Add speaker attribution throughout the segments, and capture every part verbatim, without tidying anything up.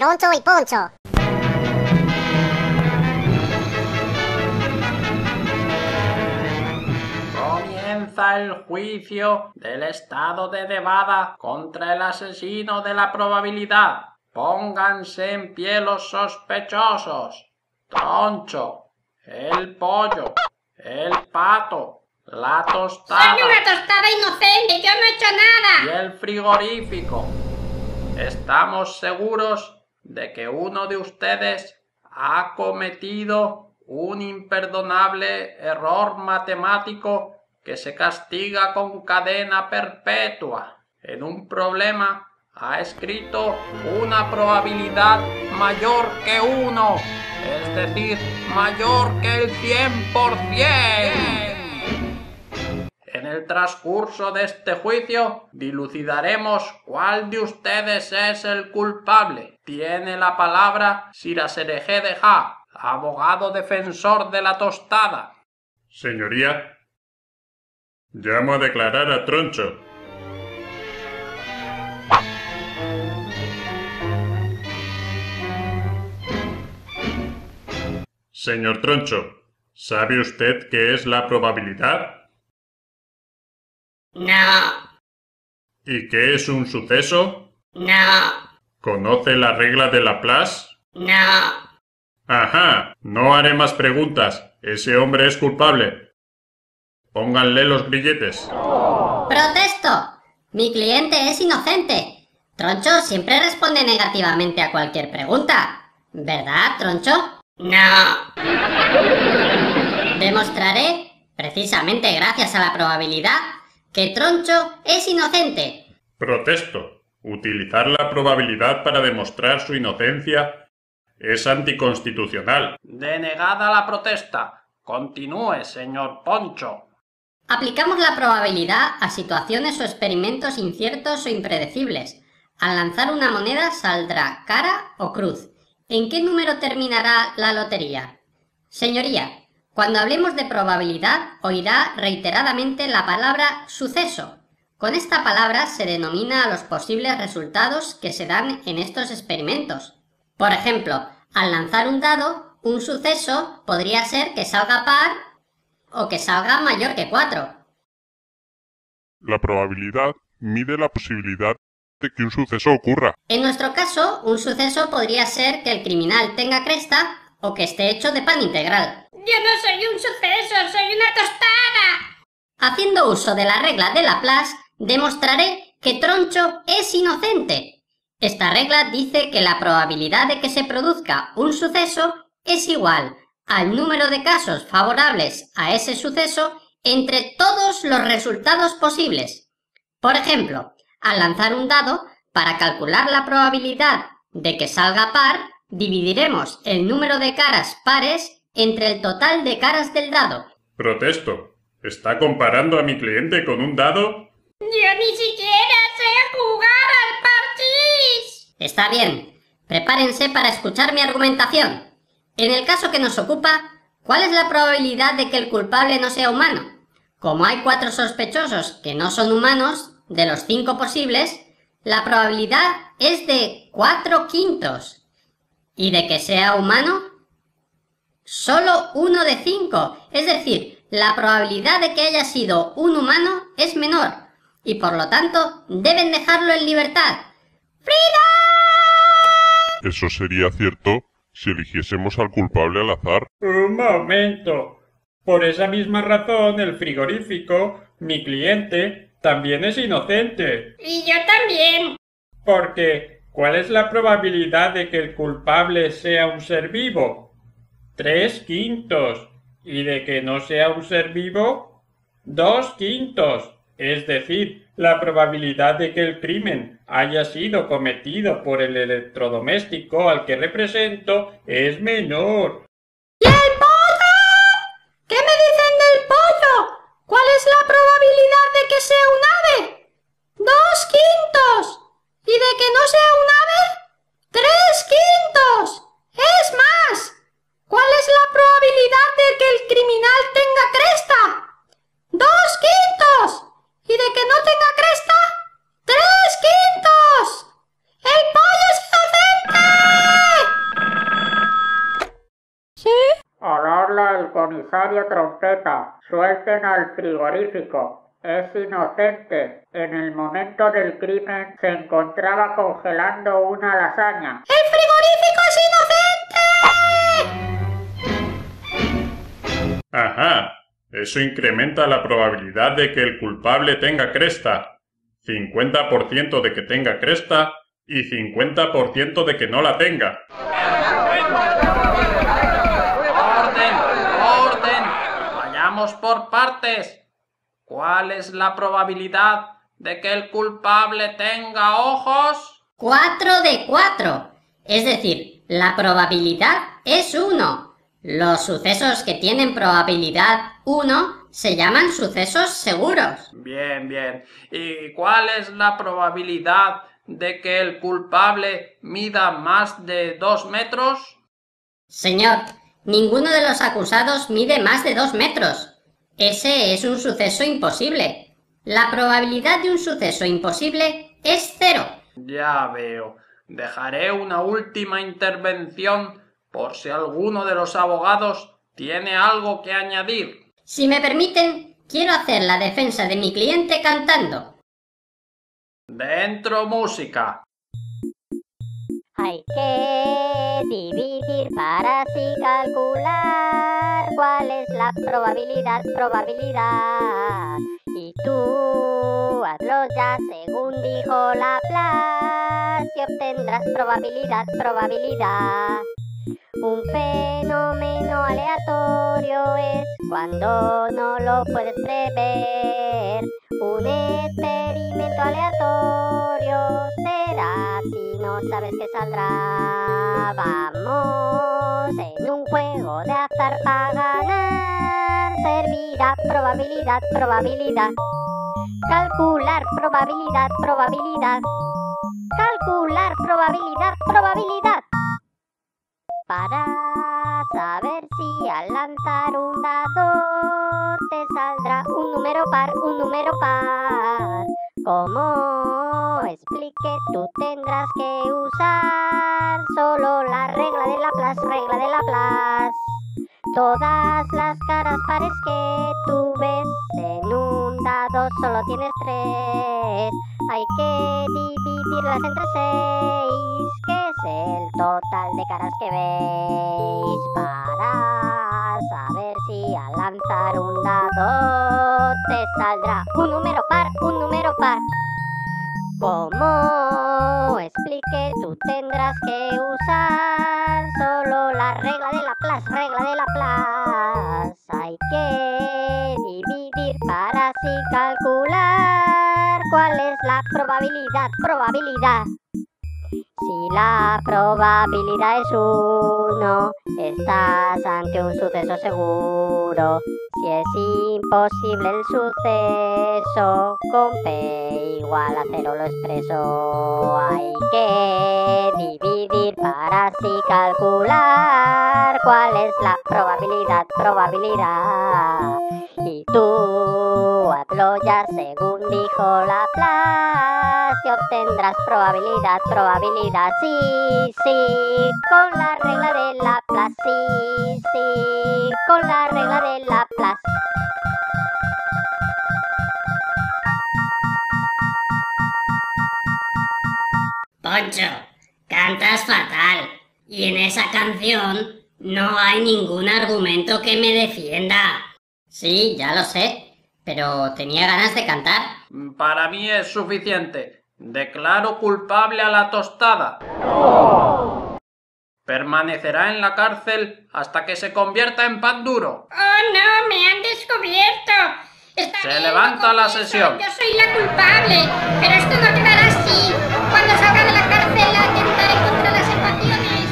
Speaker 1: Troncho y Poncho.
Speaker 2: Comienza el juicio del estado de Nevada contra el asesino de la probabilidad. Pónganse en pie los sospechosos. Troncho, el pollo, el pato, la tostada.
Speaker 3: ¡Soy una tostada inocente! ¡Yo no he hecho nada!
Speaker 2: Y el frigorífico. Estamos seguros de que uno de ustedes ha cometido un imperdonable error matemático que se castiga con cadena perpetua. En un problema ha escrito una probabilidad mayor que uno, es decir, mayor que el cien por ciento. En el transcurso de este juicio dilucidaremos cuál de ustedes es el culpable. Tiene la palabra Sirasereje de Ja, abogado defensor de la tostada.
Speaker 4: Señoría, llamo a declarar a Troncho. Señor Troncho, ¿sabe usted qué es la probabilidad?
Speaker 3: No.
Speaker 4: ¿Y qué es un suceso?
Speaker 3: No.
Speaker 4: ¿Conoce la regla de Laplace?
Speaker 3: No.
Speaker 4: Ajá, no haré más preguntas. Ese hombre es culpable. Pónganle los grilletes.
Speaker 5: ¡Protesto! Mi cliente es inocente. Troncho siempre responde negativamente a cualquier pregunta. ¿Verdad, Troncho?
Speaker 3: No.
Speaker 5: Demostraré, precisamente gracias a la probabilidad, que Troncho es inocente.
Speaker 4: Protesto. Utilizar la probabilidad para demostrar su inocencia es anticonstitucional.
Speaker 2: Denegada la protesta. Continúe, señor Poncho.
Speaker 5: Aplicamos la probabilidad a situaciones o experimentos inciertos o impredecibles. Al lanzar una moneda saldrá cara o cruz. ¿En qué número terminará la lotería? Señoría, cuando hablemos de probabilidad, oirá reiteradamente la palabra suceso. Con esta palabra se denomina a los posibles resultados que se dan en estos experimentos. Por ejemplo, al lanzar un dado, un suceso podría ser que salga par o que salga mayor que cuatro.
Speaker 6: La probabilidad mide la posibilidad de que un suceso ocurra.
Speaker 5: En nuestro caso, un suceso podría ser que el criminal tenga cresta o que esté hecho de pan integral.
Speaker 3: Yo no soy un suceso, soy una tostada.
Speaker 5: Haciendo uso de la regla de Laplace, demostraré que Troncho es inocente. Esta regla dice que la probabilidad de que se produzca un suceso es igual al número de casos favorables a ese suceso entre todos los resultados posibles. Por ejemplo, al lanzar un dado, para calcular la probabilidad de que salga par, dividiremos el número de caras pares entre el total de caras del dado.
Speaker 4: Protesto. ¿Está comparando a mi cliente con un dado?
Speaker 3: Yo ni siquiera sé jugar al parchís.
Speaker 5: Está bien. Prepárense para escuchar mi argumentación. En el caso que nos ocupa, ¿cuál es la probabilidad de que el culpable no sea humano? Como hay cuatro sospechosos que no son humanos, de los cinco posibles, la probabilidad es de cuatro quintos. ¿Y de que sea humano? Solo uno de cinco. Es decir, la probabilidad de que haya sido un humano es menor. Y por lo tanto, deben dejarlo en libertad. ¡Frida!
Speaker 6: Eso sería cierto si eligiésemos al culpable al azar.
Speaker 2: Un momento. Por esa misma razón, el frigorífico, mi cliente, también es inocente.
Speaker 3: Y yo también.
Speaker 2: Porque, ¿cuál es la probabilidad de que el culpable sea un ser vivo? Tres quintos. ¿Y de que no sea un ser vivo? Dos quintos. Es decir, la probabilidad de que el crimen haya sido cometido por el electrodoméstico al que represento es menor.
Speaker 5: ¿Y el pollo? ¿Qué me dicen del pollo? ¿Cuál es la probabilidad de que sea un ave? Dos quintos. ¿Y de que no sea un ave? Tres quintos. Es más, ¿cuál es la probabilidad de que el criminal tenga cresta? Dos quintos. ¿Y de que no tenga cresta? ¡Tres quintos! ¡El pollo es inocente!
Speaker 1: Habla el comisario Trompeta. Suelten al frigorífico. Es inocente. En el momento del crimen se encontraba congelando una lasaña.
Speaker 3: ¡El frigorífico es inocente!
Speaker 4: Ajá. Eso incrementa la probabilidad de que el culpable tenga cresta. cincuenta por ciento de que tenga cresta y cincuenta por ciento de que no la tenga.
Speaker 2: ¡Orden! ¡Orden! Vayamos por partes. ¿Cuál es la probabilidad de que el culpable tenga ojos?
Speaker 5: cuatro de cuatro. Es decir, la probabilidad es uno. Los sucesos que tienen probabilidad uno se llaman sucesos seguros.
Speaker 2: Bien, bien. ¿Y cuál es la probabilidad de que el culpable mida más de dos metros?
Speaker 5: Señor, ninguno de los acusados mide más de dos metros. Ese es un suceso imposible. La probabilidad de un suceso imposible es cero.
Speaker 2: Ya veo. Dejaré una última intervención por si alguno de los abogados tiene algo que añadir.
Speaker 5: Si me permiten, quiero hacer la defensa de mi cliente cantando.
Speaker 2: Dentro música.
Speaker 7: Hay que dividir para así calcular cuál es la probabilidad, probabilidad. Y tú hazlo ya según dijo Laplace y obtendrás probabilidad, probabilidad. Un fenómeno aleatorio es cuando no lo puedes prever. Un experimento aleatorio será si no sabes qué saldrá. Vamos en un juego de azar para ganar. Servirá probabilidad, probabilidad. Calcular probabilidad, probabilidad. Calcular probabilidad, probabilidad. Para saber si al lanzar un dado te saldrá un número par, un número par. Como expliqué, tú tendrás que usar solo la regla de Laplace, regla de Laplace. Todas las caras pares que tú ves en un dado solo tienes tres. Hay que dividirlas entre seis, que es el total de caras que veis. Para saber si al lanzar un dado te saldrá un número par, un número par. Como expliqué, tú tendrás que usar solo la regla de Laplace, regla de Laplace. Hay que dividir para así calcular cuál es la probabilidad, probabilidad. Si la probabilidad es uno, estás ante un suceso seguro. Si es imposible el suceso, con P igual a cero lo expreso. Hay que dividir para así calcular cuál es la probabilidad, probabilidad. Y tú hazlo ya según dijo Laplace y obtendrás probabilidad, probabilidad. Sí, sí, con la regla de Laplace. Sí, sí, con la regla de Laplace.
Speaker 5: Poncho, cantas fatal. Y en esa canción no hay ningún argumento que me defienda. Sí, ya lo sé, pero tenía ganas de cantar.
Speaker 2: Para mí es suficiente. Declaro culpable a la tostada. Permanecerá en la cárcel hasta que se convierta en pan duro.
Speaker 3: ¡Oh, no! ¡Me han descubierto! Está
Speaker 2: Se
Speaker 3: bien,
Speaker 2: levanta
Speaker 3: lo
Speaker 2: la
Speaker 3: confieso,
Speaker 2: sesión.
Speaker 3: Yo soy la culpable, pero esto no quedará así. Cuando salga de la cárcel atentaré contra las ecuaciones.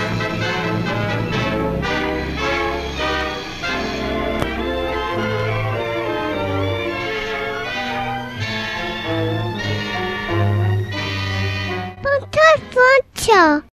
Speaker 7: Poncho, Poncho.